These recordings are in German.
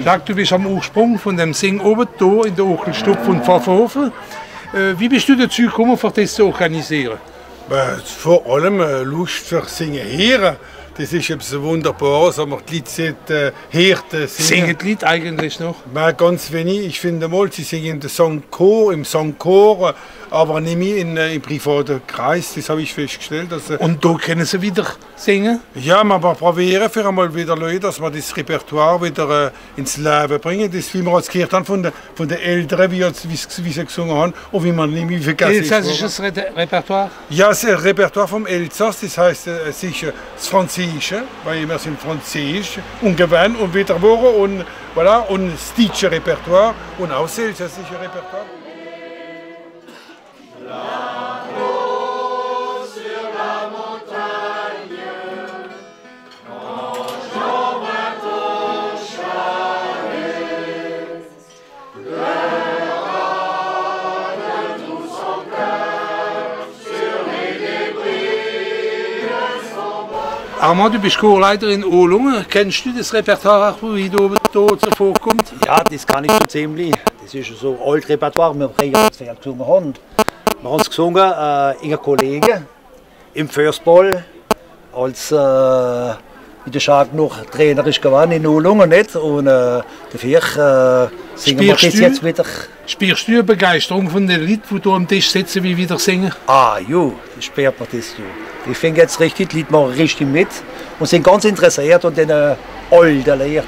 Jacques, du bist am Ursprung von dem Sing-Oben hier in der Ochelstube von Pfaffenhofen. Wie bist du dazu gekommen, für das zu organisieren? Vor allem Lust für Singen hören. Das ist etwas Wunderbares, aber die Leute hört Singen die Lied eigentlich noch? Ganz wenig. Ich finde mal, sie singen im Songchor, aber nicht mehr im privaten Kreis. Das habe ich festgestellt. Und da können sie wieder singen? Ja, man probieren für einmal wieder Leute, dass wir das Repertoire wieder ins Leben bringen. Das, wie wir es gehört haben von den Eltern, wie sie gesungen haben und wie man nicht mehr vergessen. Elsassisches Repertoire? Ja, das Repertoire vom Elsass, das heißt, es ist das Französische, weil wir sind Französisch und gewöhnt und wieder geworden und, voilà, und das deutsche Repertoire und auch das elsassische Repertoire. Armand, du bist Chorleiter in Ohlungen. Kennst du das Repertoire, wie da oben vorkommt? Ja, das kann ich schon ziemlich. Das ist so ein altes Repertoire, wir früher als Pferd gesungen haben. Wir haben es gesungen in einer Kollege im Fürstball, als wie der Jacques noch Trainer ist geworden in Ohlungen. Nicht? Und dafür singen wir das jetzt wieder. Spürst du eine Begeisterung von den Leuten, die hier am Tisch sitzen, wie wieder singen? Ah, jo, das spürt man das. Jo. Ich finde jetzt richtig, die Leute machen richtig mit und sind ganz interessiert an den alten Liedern.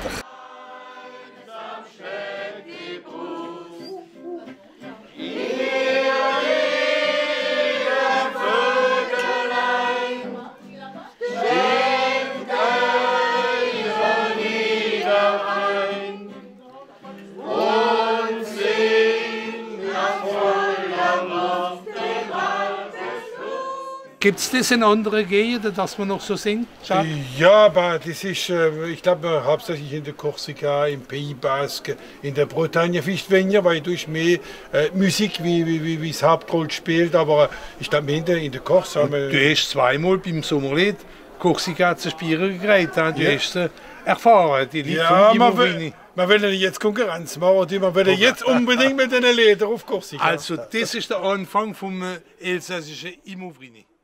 Gibt es das in anderen Gegenden, dass man noch so singt? Ja, aber das ist, ich glaube, hauptsächlich in der Korsika, im Pays Basque, in der Bretagne vielleicht weniger, weil durch mehr Musik wie das Hauptroll spielt, aber ich glaube, in der Korsika. Du hast zweimal beim Sommerlied Korsika zu spielen gekriegt, du hast erfahren, die Lieder von Imovrini. Wir wollen jetzt Konkurrenz machen, wir wollen jetzt unbedingt mit den Liedern auf Korsika. Also das ist der Anfang vom elsassischen Imovrini.